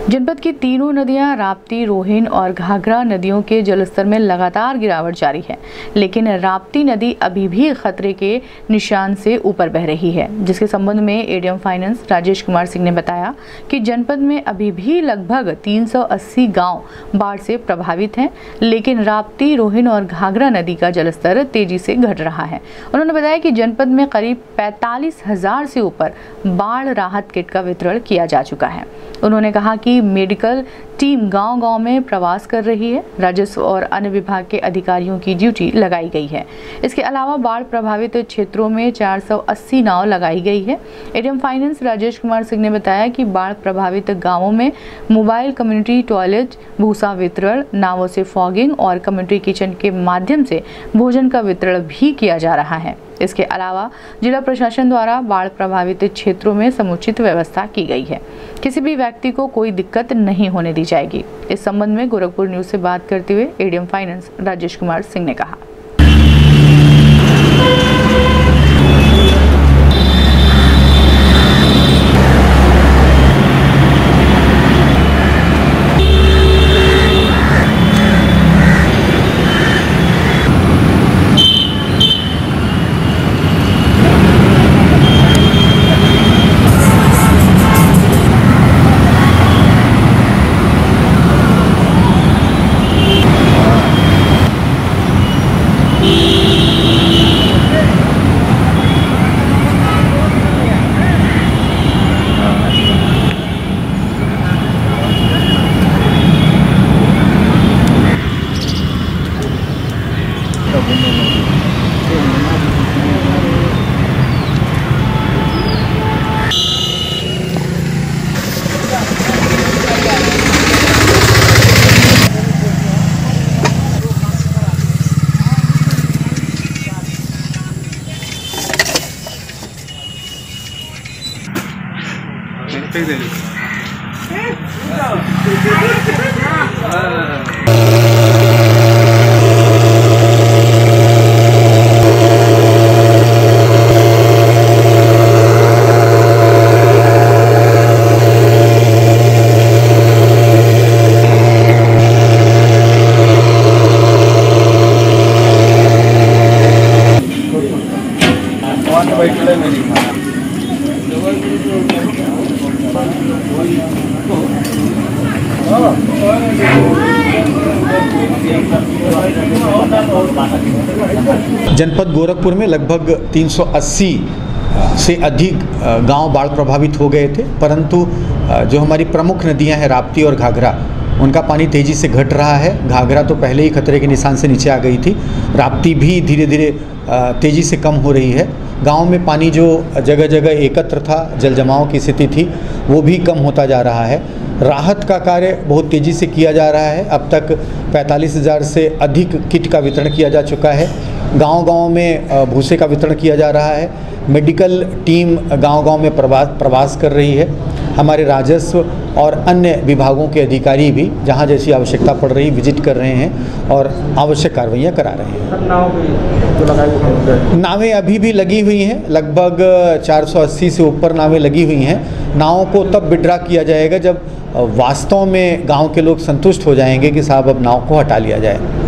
जनपद की तीनों नदियां राप्ती, रोहिन और घाघरा नदियों के जलस्तर में लगातार गिरावट जारी है, लेकिन राप्ती नदी अभी भी खतरे के निशान से ऊपर बह रही है, जिसके संबंध में एडीएम फाइनेंस राजेश कुमार सिंह ने बताया कि जनपद में अभी भी लगभग 380 गांव बाढ़ से प्रभावित हैं, लेकिन राप्ती, रोहिन और घाघरा नदी का जलस्तर तेजी से घट रहा है। उन्होंने बताया कि जनपद में करीब 45,000 से ऊपर बाढ़ राहत किट का वितरण किया जा चुका है। उन्होंने कहा कि मेडिकल टीम गांव-गांव में प्रवास कर रही है। राजस्व और अन्य विभाग के अधिकारियों की ड्यूटी लगाई गई है। इसके अलावा बाढ़ प्रभावित क्षेत्रों में 480 नाव लगाई गई है। एडीएम फाइनेंस राजेश कुमार सिंह ने बताया कि बाढ़ प्रभावित गांवों में मोबाइल कम्युनिटी टॉयलेट, भूसा वितरण, नावों से फॉगिंग और कम्युनिटी किचन के माध्यम से भोजन का वितरण भी किया जा रहा है। इसके अलावा जिला प्रशासन द्वारा बाढ़ प्रभावित क्षेत्रों में समुचित व्यवस्था की गई है। किसी भी व्यक्ति को कोई दिक्कत नहीं होने दी जाएगी। इस संबंध में गोरखपुर न्यूज से बात करते हुए एडीएम फाइनेंस राजेश कुमार सिंह ने कहा। जनपद गोरखपुर में लगभग 380 से अधिक गांव बाढ़ प्रभावित हो गए थे, परंतु जो हमारी प्रमुख नदियां हैं राप्ती और घाघरा, उनका पानी तेज़ी से घट रहा है। घाघरा तो पहले ही खतरे के निशान से नीचे आ गई थी, राप्ती भी धीरे धीरे तेज़ी से कम हो रही है। गांव में पानी जो जगह जगह एकत्र था, जल जमाव की स्थिति थी, वो भी कम होता जा रहा है। राहत का कार्य बहुत तेज़ी से किया जा रहा है। अब तक 45,000 से अधिक किट का वितरण किया जा चुका है। गांव-गांव में भूसे का वितरण किया जा रहा है। मेडिकल टीम गांव-गांव में प्रवास कर रही है। हमारे राजस्व और अन्य विभागों के अधिकारी भी जहां जैसी आवश्यकता पड़ रही विजिट कर रहे हैं और आवश्यक कार्रवाइयाँ करा रहे हैं। नावें अभी भी लगी हुई हैं, लगभग 480 से ऊपर नावें लगी हुई हैं। नावों को तब विड्रा किया जाएगा जब वास्तव में गांव के लोग संतुष्ट हो जाएंगे कि साहब अब नाव को हटा लिया जाए।